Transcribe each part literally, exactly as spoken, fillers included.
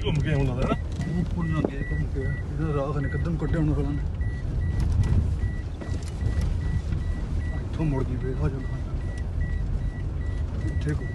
घूम के आउं लगदा है ना पुल लगे घूम के इधर राह ने कदम कटे होने वाला ने तो मुड़ गई बेगा जो इथे को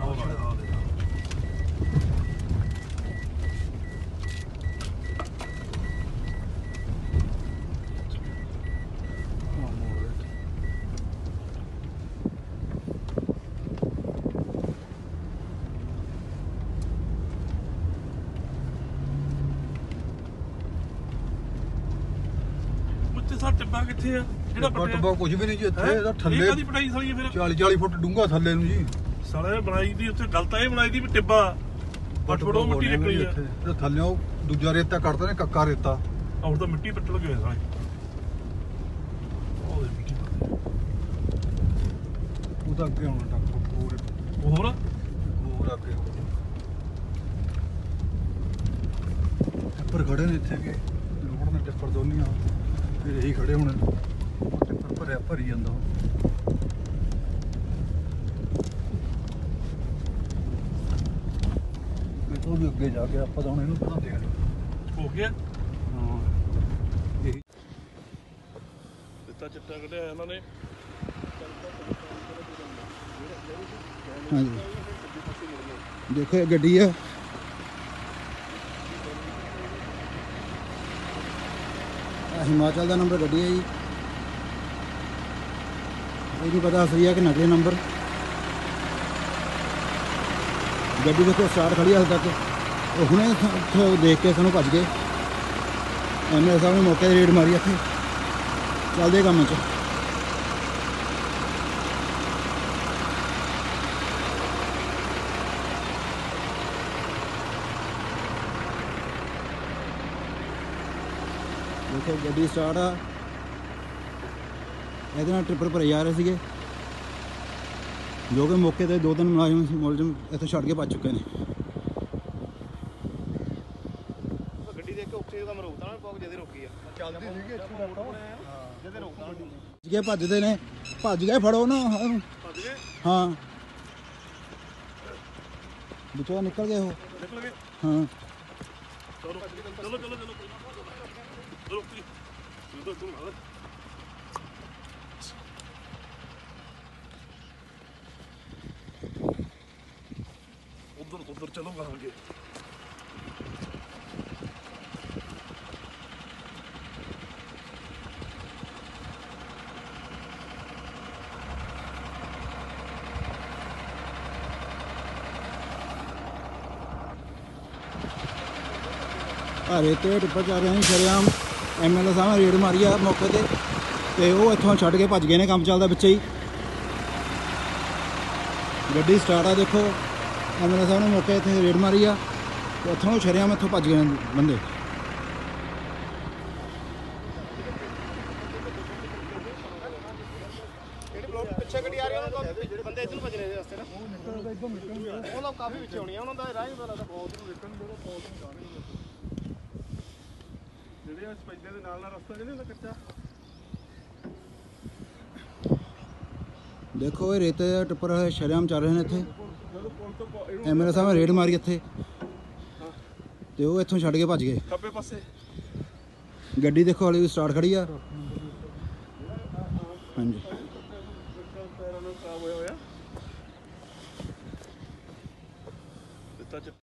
सा टिब्बा किथे आ जेड़ा पट्टा ਟੱਬਾ ਕੁਝ ਵੀ ਨਹੀਂ ਜੀ ਇੱਥੇ ਇਹਦਾ ਥੱਲੇ ਇਹ ਕਾਦੀ ਪਟਾਈ ਸਾਲੀ ਫਿਰ ਚਾਲੀ ਚਾਲੀ ਫੁੱਟ ਡੂੰਘਾ ਥੱਲੇ ਨੂੰ ਜੀ ਸਾਲੇ ਬਣਾਈ ਦੀ ਉੱਥੇ ਗਲਤ ਇਹ ਬਣਾਈ ਦੀ ਵੀ ਟਿੱਬਾ ਪੱਟ ਫੜੋ ਮਿੱਟੀ ਨਿਕਲੀ ਆ ਤੇ ਥੱਲੇ ਉਹ ਦੂਜਾ ਰੇਤਾ ਕੱਢਦੇ ਨੇ ਕੱਕਾ ਰੇਤਾ ਔਰ ਤਾਂ ਮਿੱਟੀ ਪੱਟ ਲੱਗੇ ਹੋਏ ਸਾਲੇ ਉਹ ਦੇ ਮਿੱਟੀ ਉਹਦਾ ਅੱਗੇ ਹੋਣਾ ਟੱਕ ਹੋਰ ਹੋਰ ਹੋਰ ਅੱਗੇ ਟੱਪਰ ਖੜੇ ਨੇ ਇੱਥੇ ਵੀ ਰੋਡ ਨੇ ਟੱਪਰ ਦੋਨੀਆਂ ਫਿਰ ਇਹੀ ਖੜੇ ਹੋਣੇ ਟੱਪਰ ਭਰਿਆ ਭਰੀ ਜਾਂਦਾ ਮੈਂ ਤੋਂ ਵੀ ਅੱਗੇ ਜਾ ਕੇ ਆਪਾਂ ਤਾਂ ਹੁਣ ਇਹਨੂੰ ਪਤਾ ਦੇਖ ਹੋ ਗਿਆ ਹਾਂ ਇਹੀ ਦਿੱਤਾ ਚਿੱਟਾ ਕੱਢਿਆ ਇਹਨਾਂ ਨੇ ਹਾਂਜੀ ਦੇਖੋ ਇਹ ਗੱਡੀ ਆ हिमाचल का नंबर गड्डी है जी ये नहीं पता असली है कि नकली नंबर गड्डी देखो स्टार्ट खड़ी हाल तक हुणे देख के सानू भज गए एम एल ए साहब ने मौके रेड मारी इत्थे चलदे कम्म च देखो गड्डी स्टार्ट आ ਇਹਦੇ ਨਾਲ ਟ੍ਰਿਪਰ ਭਰੇ ਜਾ ਰਹੇ ਸੀਗੇ ਜੋ ਕਿ ਮੌਕੇ ਤੇ ਦੋ ਤਿੰਨ ਮੁਲਾਜ਼ਮ ਮੁਲਾਜ਼ਮ ਇੱਥੇ ਛੱਡ ਕੇ ਭੱਜ ਚੁੱਕੇ ਨੇ ਗੱਡੀ ਦੇਖ ਕੇ ਉੱਥੇ ਦਾ ਮਰੋਕਦਾ ਨਾ ਪੌਕ ਜਦੇ ਰੋਕੀ ਆ ਚੱਲਦੀ ਸੀਗੀ ਇੱਥੇ ਦਾ ਹਾਂ ਜਦੇ ਰੋਕਦਾ ਭੱਜ ਗਏ ਭੱਜਦੇ ਨੇ ਭੱਜ ਗਏ ਫੜੋ ਨਾ ਭੱਜ ਗਏ ਹਾਂ ਵਿੱਚੋਂ ਨਿਕਲ ਗਏ ਉਹ ਨਿਕਲ ਗਏ ਹਾਂ ਚਲੋ ਚਲੋ ਚਲੋ ਚਲੋ ਚਲੋ ਤੂੰ ਤੂੰ ਨਾਲ ਉਧਰ ਉਧਰ ਚਲੋ ਕਹਾਂਗੇ ਹਰੇ ਤੇ ਟਿੱਪਰ ਜਾ ਰਹੇ ਸ਼ਰਿਆਮ ਐਮ ਐਲ ਏ ਸਾਹਿਬ ਨੇ ਰੇਡ ਮਾਰੀ ਆ ਮੌਕੇ ਤੇ ਤੇ ਉਹ ਇੱਥੋਂ ਛੱਡ ਕੇ ਭੱਜ ਗਏ ਨੇ ਕੰਮ ਚੱਲਦਾ ਵਿੱਚ ਹੀ ਗੱਡੀ ਸਟਾਰਟ ਆ ਦੇਖੋ ਐਮ ਐਲ ਏ ਸਾਹਿਬ ਨੇ ਮੌਕੇ ਇੱਥੇ ਰੇਡ ਮਾਰੀ ਆ ਤੇ ਇੱਥੋਂ ਸ਼ਰਿਆਮ ਇੱਥੋਂ ਭੱਜ ਗਏ ਬੰਦੇ ਪਿੱਛੇ ਗੱਡੀ ਆ ਰਹੀ ਉਹਨਾਂ ਨੂੰ ਬੰਦੇ ਇੱਧਰ ਨੂੰ ਭੱਜਣੇ ਦੇ ਰਸਤੇ ਨਾ ਉਹ ਲੋਕ ਕਾਫੀ ਪਿੱਛੇ ਹੋਣੀ ਆ ਉਹਨਾਂ ਦਾ ਰਾਹ ਹੀ ਪਤਾ ਲੱਗਦਾ ਬਹੁਤ ਨੂੰ ਦੇਖਣ ਜਿਹੜਾ ਬਹੁਤ ਨੂੰ ਜਾ ਰਹੇ ਜਿਹੜੇ ਆ ਸਪੈਂਦੇ ਦੇ ਨਾਲ ਨਾਲ ਰਸਤਾ ਜਿਹਨੇ ਹੁੰਦਾ ਕੱਚਾ ਦੇਖੋ ਇਹ ਰੇਤੇ ਦਾ ਟਿੱਪਰ ਸ਼ਰਿਆਮ ਚੱਲ ਰਹੇ ਨੇ ਇੱਥੇ ਐਮ ਐਲ ਏ ਸਾਹਿਬ ਨੇ ਰੇਡ ਮਾਰੀ ਇੱਥੇ ਤੇ ਉਹ ਇੱਥੋਂ ਛੱਡ ਕੇ ਭੱਜ ਗਏ ਖੱਬੇ ਪਾਸੇ ਗੱਡੀ ਦੇਖੋ ਹਾਲੇ ਵੀ ਸਟਾਰਟ ਖੜੀ ਆ ਹਾਂਜੀ ਪੈਰਾਂ ਨੂੰ ਖਰਾਬ ਹੋਇਆ ਹੋਇਆ ਦਿੱਤਾ